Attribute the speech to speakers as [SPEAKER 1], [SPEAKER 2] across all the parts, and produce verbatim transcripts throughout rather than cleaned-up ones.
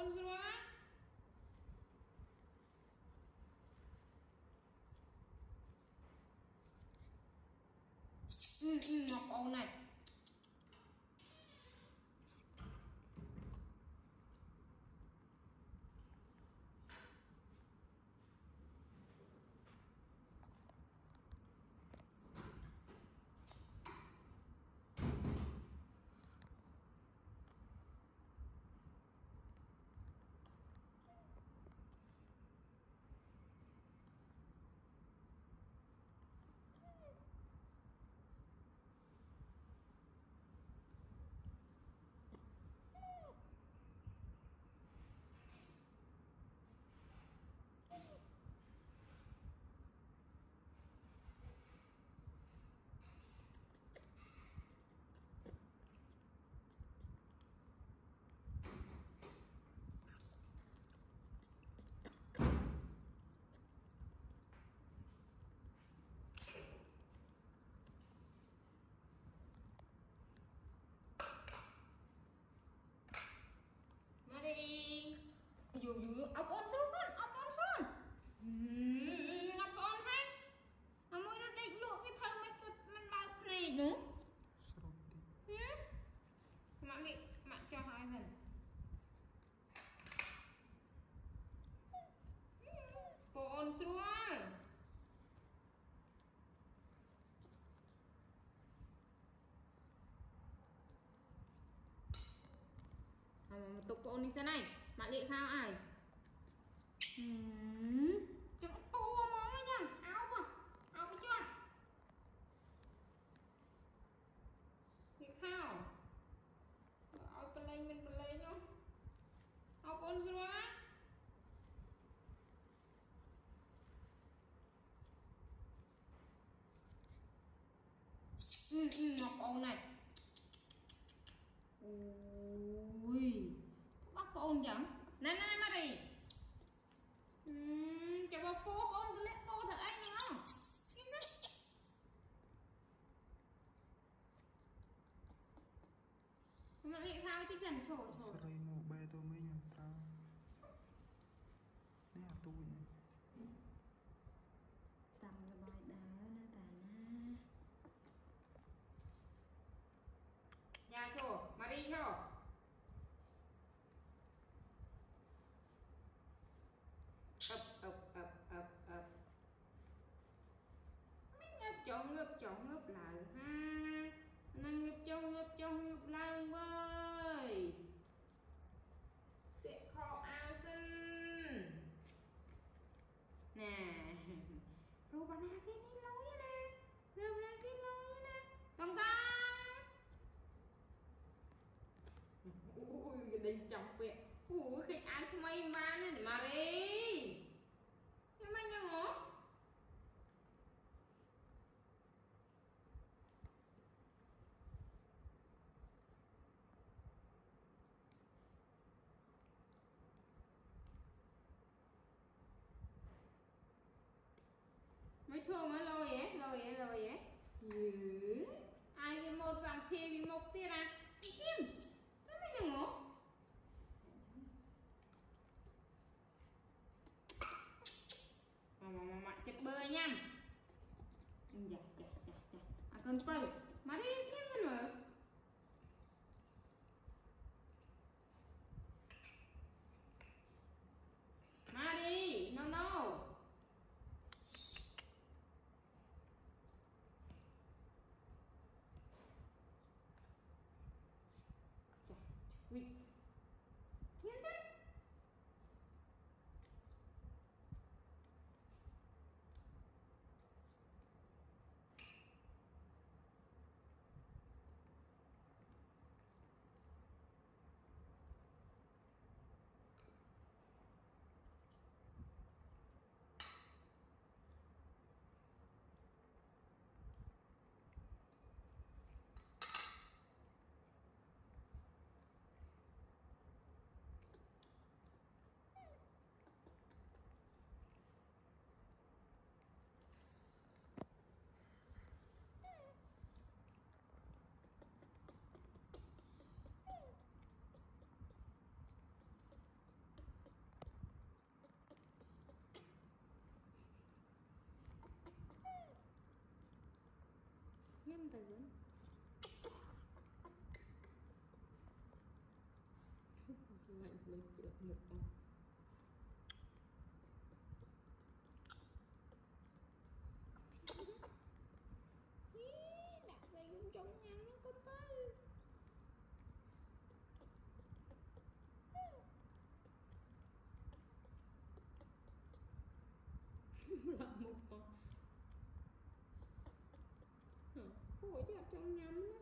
[SPEAKER 1] ôn rồi ừ ừ ngọc ôn này đi dù dù ốc ôn xuống con ốc ôn xuống ốc ôn hay mà mới nó định lụa cái thân mấy cái mình bao này nữa mạng đi mạng cho hai lần cô ôn xuống mà tục cô ôn đi xe này bạn lệ khao ai chẳng to món ấy nha áo mà áo cái chưa thì khao áo bên đây mình bên đây nhá áo ôn xuống ừ ừ ngọc ôn này ui bác ôn chẳng nè nè mà đi uhm, cho bà phố ôn tôi lấy cô thật anh nữa mà đi sao chứ dần trổ trổ
[SPEAKER 2] rồi một bè tôi mới nhận tao nè tôi nhỉ
[SPEAKER 1] tầm cái bài đá nó tà na nhà trổ mà đi trổ ập ập ập ập ập ngấp chọn ngấp chọn ngấp lại ha năng ngấp trong ngấp trong ngấp lại ơi tuyệt kho ao xinh nè rồi bà nào xin đi lối nè rồi bà nào xin lối nè tông ta ui cái đinh chọc vậy ui khi ai không may mà nên mà đi em anh nhau hả mấy thua mới lôi ấy lôi ấy lôi ấy ừ. Ai cái một dòng kia vì một tia à kim cái mấy nhau hả mà mà mà mà chật bơi nha dạ dạ dạ dạ à con bơi mà đi xem rồi mà đi no no dạ wait nghiêm sắc tay vẫn lạnh lên được một con đặt đây cũng trong nhà nó có tay là một con khổ cho trong nhắm đó.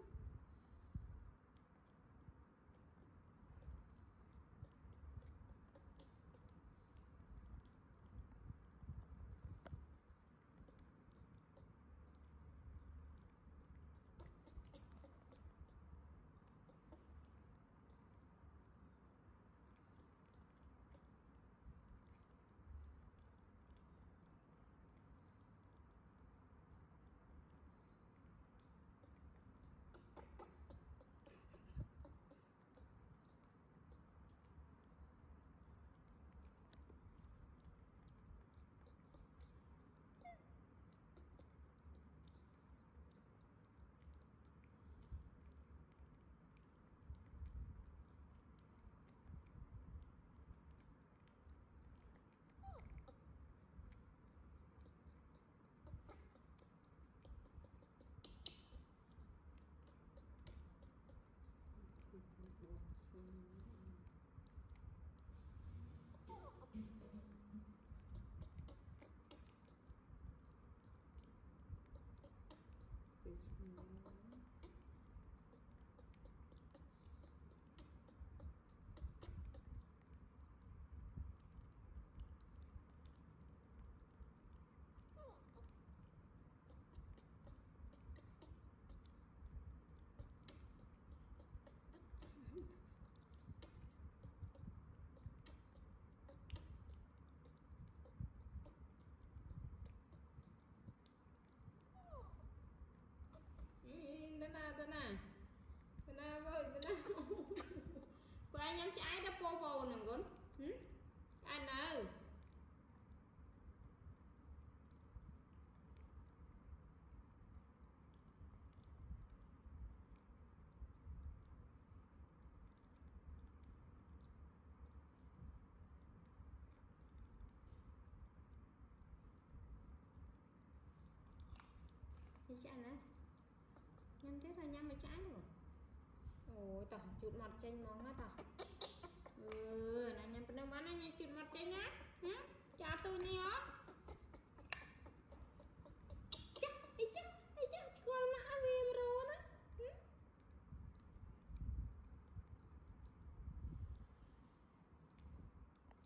[SPEAKER 1] Tên nào tên nào tên nào ơi tên nào qua anh nhắm trái đó po po nè con anh ơi đi chạy nữa nhắm thế thôi nhắm mấy trái rồi ôi tao chút mặt chanh mong á tao ừ này nhắm bên đâu bán này chút mặt